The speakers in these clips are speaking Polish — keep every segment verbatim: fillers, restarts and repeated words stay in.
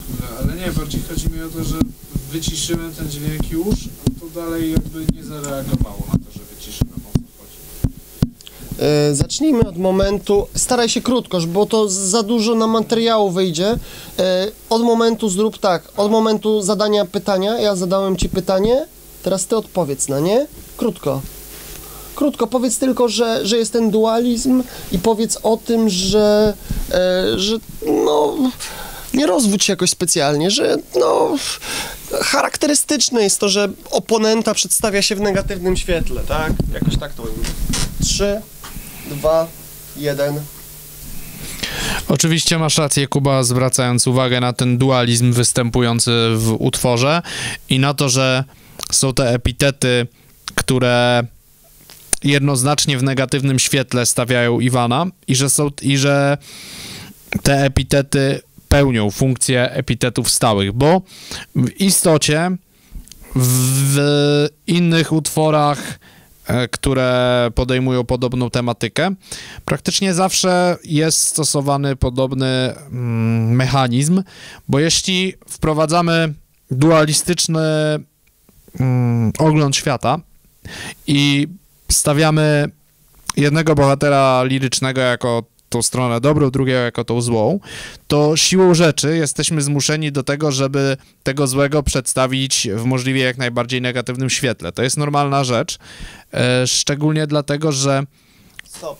Ale nie, bardziej chodzi mi o to, że wyciszyłem ten dźwięk już, a to dalej jakby nie zareagowało na to, że wyciszyłem, o co chodzi. Yy, zacznijmy od momentu, staraj się krótko, bo to za dużo nam materiału wyjdzie. Yy, od momentu zrób tak, od momentu zadania pytania, ja zadałem ci pytanie, teraz ty odpowiedz na nie, krótko. Krótko, powiedz tylko, że, że jest ten dualizm i powiedz o tym, że, e, że no, nie rozwódź się jakoś specjalnie, że no, charakterystyczne jest to, że oponenta przedstawia się w negatywnym świetle, tak? Jakoś tak to ujmę. Trzy, dwa, jeden. Oczywiście masz rację, Kuba, zwracając uwagę na ten dualizm występujący w utworze i na to, że są te epitety, które jednoznacznie w negatywnym świetle stawiają Iwana i że są, i że te epitety pełnią funkcję epitetów stałych, bo w istocie w innych utworach, które podejmują podobną tematykę, praktycznie zawsze jest stosowany podobny mm, mechanizm, bo jeśli wprowadzamy dualistyczny mm, ogląd świata i stawiamy jednego bohatera lirycznego jako tą stronę dobrą, drugiego jako tą złą, to siłą rzeczy jesteśmy zmuszeni do tego, żeby tego złego przedstawić w możliwie jak najbardziej negatywnym świetle. To jest normalna rzecz, e, szczególnie dlatego, że... Stop.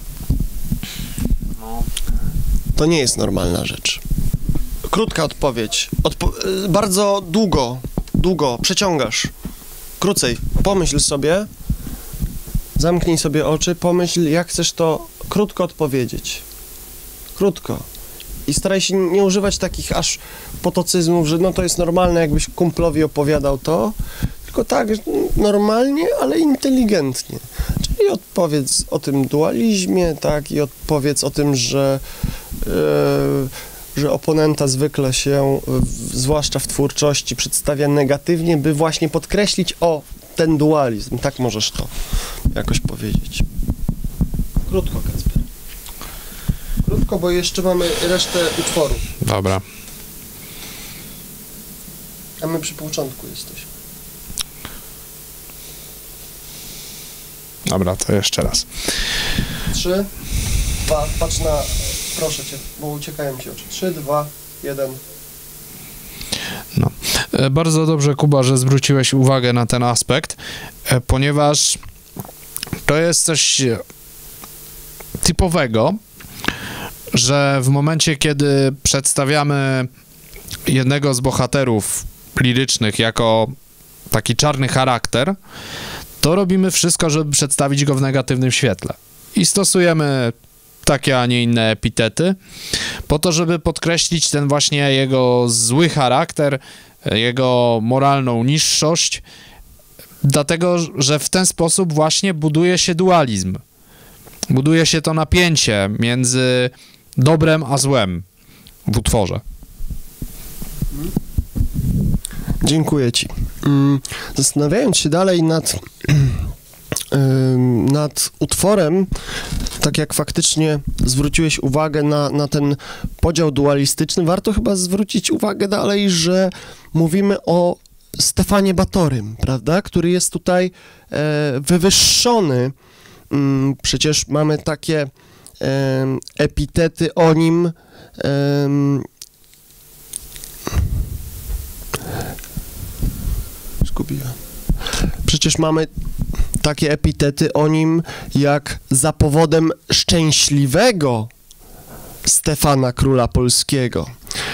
No. To nie jest normalna rzecz. Krótka odpowiedź. Odpo bardzo długo, długo przeciągasz. Krócej. Pomyśl sobie, zamknij sobie oczy, pomyśl, jak chcesz to krótko odpowiedzieć. Krótko. I staraj się nie używać takich aż potocyzmów, że no to jest normalne, jakbyś kumplowi opowiadał to, tylko tak, normalnie, ale inteligentnie. Czyli odpowiedz o tym dualizmie, tak, i odpowiedz o tym, że, yy, że oponenta zwykle się, w, zwłaszcza w twórczości, przedstawia negatywnie, by właśnie podkreślić, o, ten dualizm, tak możesz to jakoś powiedzieć. Krótko, Kacper. Krótko, bo jeszcze mamy resztę utworu. Dobra. A my przy początku jesteśmy. Dobra, to jeszcze raz. Trzy, dwa, patrz na... Proszę cię, bo uciekają ci oczy. Trzy, dwa, jeden. No. Bardzo dobrze, Kuba, że zwróciłeś uwagę na ten aspekt, ponieważ to jest coś typowego, że w momencie, kiedy przedstawiamy jednego z bohaterów lirycznych jako taki czarny charakter, to robimy wszystko, żeby przedstawić go w negatywnym świetle. I stosujemy takie, a nie inne epitety, po to, żeby podkreślić ten właśnie jego zły charakter, jego moralną niższość, dlatego, że w ten sposób właśnie buduje się dualizm. Buduje się to napięcie między dobrem a złem w utworze. Dziękuję ci. Zastanawiając się dalej nad, nad utworem, tak jak faktycznie zwróciłeś uwagę na, na ten podział dualistyczny, warto chyba zwrócić uwagę dalej, że mówimy o Stefanie Batorym, prawda, który jest tutaj e, wywyższony. Mm, przecież mamy takie e, epitety o nim. E, Zgubiłem. Przecież mamy takie epitety o nim, jak za powodem szczęśliwego Stefana Króla Polskiego.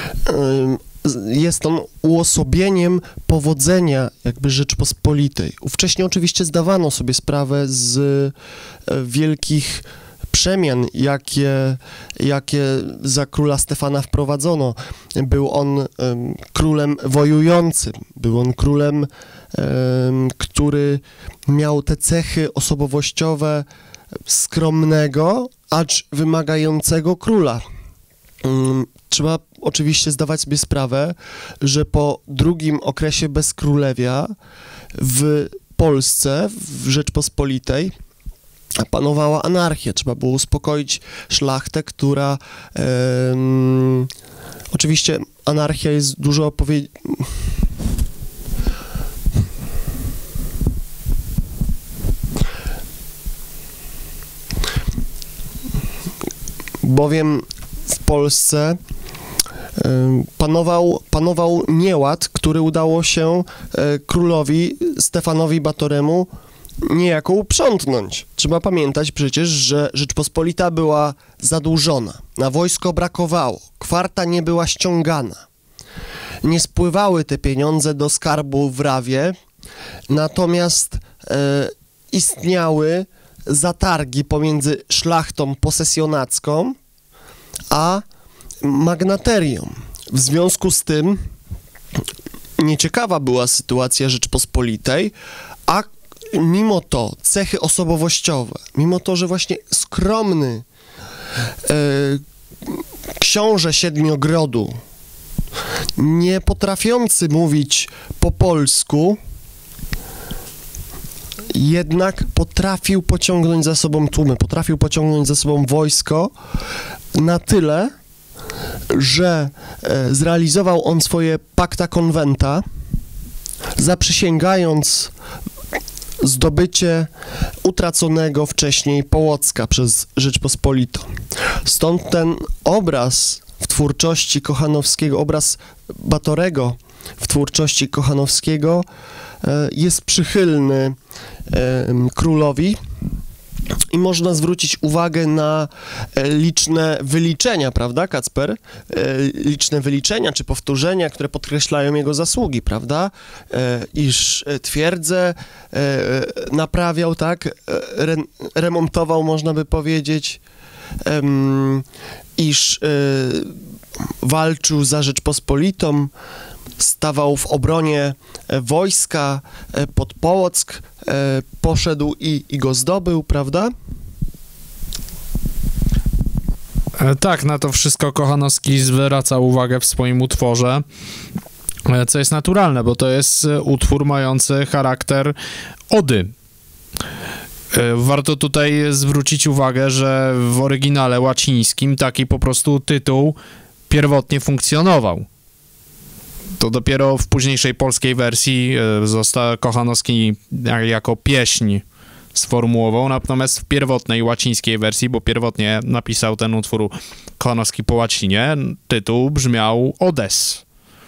Jest on uosobieniem powodzenia jakby Rzeczypospolitej. Ówcześnie oczywiście zdawano sobie sprawę z wielkich przemian, jakie, jakie za króla Stefana wprowadzono. Był on um, królem wojującym, był on królem, um, który miał te cechy osobowościowe skromnego, acz wymagającego króla. Um, trzeba oczywiście zdawać sobie sprawę, że po drugim okresie bezkrólewia w Polsce, w Rzeczpospolitej, panowała anarchia. Trzeba było uspokoić szlachtę, która... Em, oczywiście anarchia jest dużo opowie... Bowiem w Polsce panował, panował nieład, który udało się królowi Stefanowi Batoremu niejako uprzątnąć. Trzeba pamiętać przecież, że Rzeczpospolita była zadłużona, na wojsko brakowało, kwarta nie była ściągana. Nie spływały te pieniądze do skarbu w Rawie, natomiast e, istniały zatargi pomiędzy szlachtą posesjonacką a magnaterią. W związku z tym nieciekawa była sytuacja Rzeczpospolitej, a mimo to cechy osobowościowe, mimo to, że właśnie skromny e, książę Siedmiogrodu, nie potrafiący mówić po polsku, jednak potrafił pociągnąć za sobą tłumy, potrafił pociągnąć za sobą wojsko na tyle, że e, zrealizował on swoje pacta conventa, zaprzysięgając zdobycie utraconego wcześniej Połocka przez Rzeczpospolitą. Stąd ten obraz w twórczości Kochanowskiego, obraz Batorego w twórczości Kochanowskiego e, jest przychylny e, królowi i można zwrócić uwagę na e, liczne wyliczenia, prawda, Kacper? E, liczne wyliczenia czy powtórzenia, które podkreślają jego zasługi, prawda? E, iż twierdzę e, naprawiał, tak? E, re, remontował, można by powiedzieć, e, iż e, walczył za Rzeczpospolitą, stawał w obronie wojska pod Połock, poszedł i, i go zdobył, prawda? Tak, na to wszystko Kochanowski zwraca uwagę w swoim utworze, co jest naturalne, bo to jest utwór mający charakter ody. Warto tutaj zwrócić uwagę, że w oryginale łacińskim taki po prostu tytuł pierwotnie funkcjonował. To dopiero w późniejszej polskiej wersji został Kochanowski jako pieśń sformułował, natomiast w pierwotnej łacińskiej wersji, bo pierwotnie napisał ten utwór Kochanowski po łacinie, tytuł brzmiał Odes.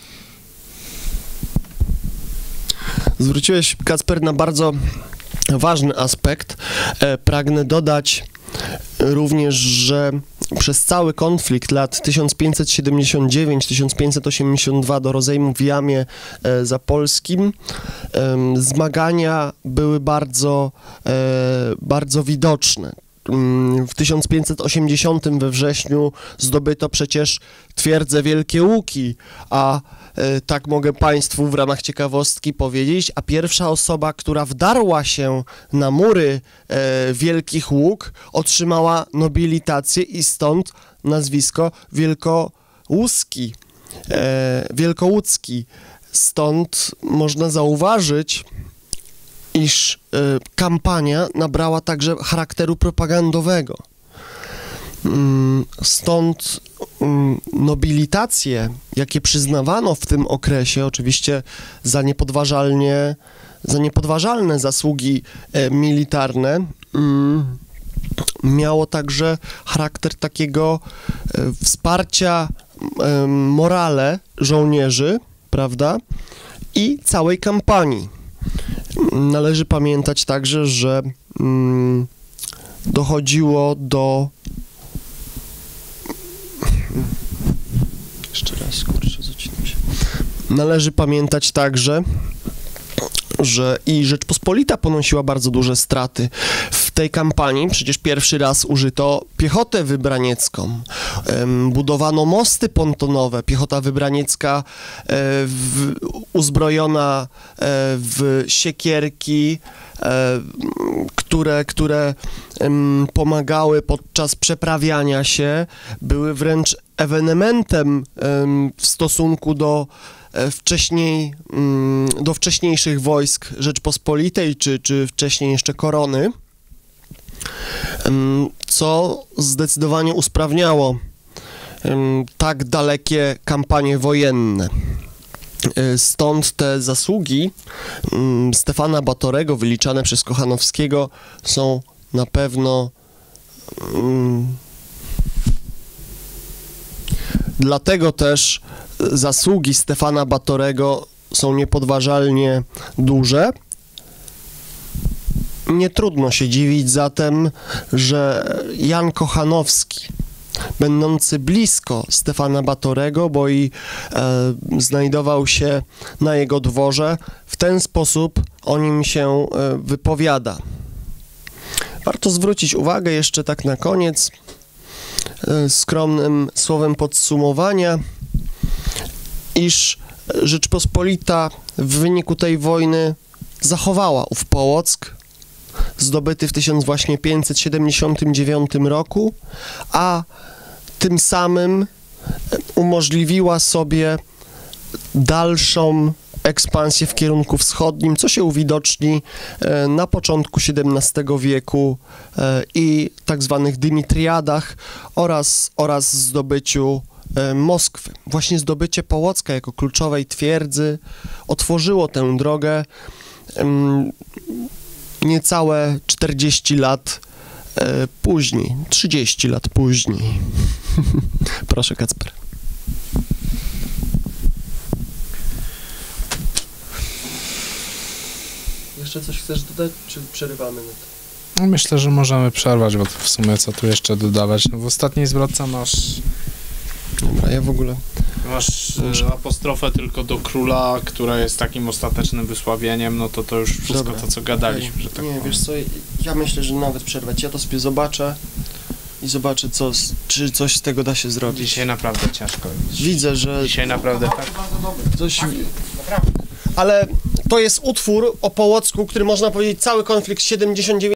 Zwróciłeś, Kacper, na bardzo ważny aspekt. E, pragnę dodać również, że przez cały konflikt lat tysiąc pięćset siedemdziesiąt dziewięć do tysiąc pięćset osiemdziesiąt dwa do rozejmu w Jamie e, Zapolskim e, zmagania były bardzo, e, bardzo widoczne. W tysiąc pięćset osiemdziesiątym we wrześniu zdobyto przecież twierdzę Wielkie Łuki, a e, tak mogę Państwu w ramach ciekawostki powiedzieć, a pierwsza osoba, która wdarła się na mury e, Wielkich Łuk, otrzymała nobilitację i stąd nazwisko Wielkołuski, e, Wielkołódzki. Stąd można zauważyć, iż y, kampania nabrała także charakteru propagandowego. Mm, stąd mm, nobilitacje, jakie przyznawano w tym okresie, oczywiście za niepodważalnie, za niepodważalne zasługi e, militarne, mm, miało także charakter takiego e, wsparcia e, morale żołnierzy, prawda, i całej kampanii. Należy pamiętać także, że mm, dochodziło do... Jeszcze raz, kurczę, zacinam się. Należy pamiętać także, że i Rzeczpospolita ponosiła bardzo duże straty. W tej kampanii przecież pierwszy raz użyto piechotę wybraniecką. Um, budowano mosty pontonowe. Piechota wybraniecka e, w, uzbrojona e, w siekierki, e, które, które um, pomagały podczas przeprawiania się, były wręcz ewenementem um, w stosunku do wcześniej, do wcześniejszych wojsk Rzeczpospolitej, czy, czy wcześniej jeszcze korony. em, co zdecydowanie usprawniało em, tak dalekie kampanie wojenne. E, Stąd te zasługi em, Stefana Batorego, wyliczane przez Kochanowskiego, są na pewno em, dlatego też zasługi Stefana Batorego są niepodważalnie duże. Nie trudno się dziwić zatem, że Jan Kochanowski, będący blisko Stefana Batorego, bo i e, znajdował się na jego dworze, w ten sposób o nim się e, wypowiada. Warto zwrócić uwagę jeszcze tak na koniec, e, skromnym słowem podsumowania, iż Rzeczpospolita w wyniku tej wojny zachowała ów Połock, zdobyty w tysiąc pięćset siedemdziesiątym dziewiątym roku, a tym samym umożliwiła sobie dalszą ekspansję w kierunku wschodnim, co się uwidoczni na początku siedemnastego wieku i tak zwanych dymitriadach oraz, oraz zdobyciu Moskwy. Właśnie zdobycie Połocka jako kluczowej twierdzy otworzyło tę drogę um, niecałe czterdzieści lat e, później, trzydzieści lat później. Proszę, Kacper. Jeszcze coś chcesz dodać, czy przerywamy na to? Myślę, że możemy przerwać, bo w sumie co tu jeszcze dodawać. No w ostatniej zwrotce masz... Dobra, ja w ogóle... Masz e, apostrofę tylko do króla, która jest takim ostatecznym wysławieniem, no to to już wszystko Dobra. to, co gadaliśmy, Ej, że tak nie, powiem. wiesz co, ja myślę, że nawet przerwać. Ja to sobie zobaczę i zobaczę, co, z- czy coś z tego da się zrobić. Dzisiaj naprawdę ciężko jest. Widzę, że Dzisiaj naprawdę tak. coś... Ale to jest utwór o Połocku, który można powiedzieć cały konflikt siedemdziesiąt dziewięć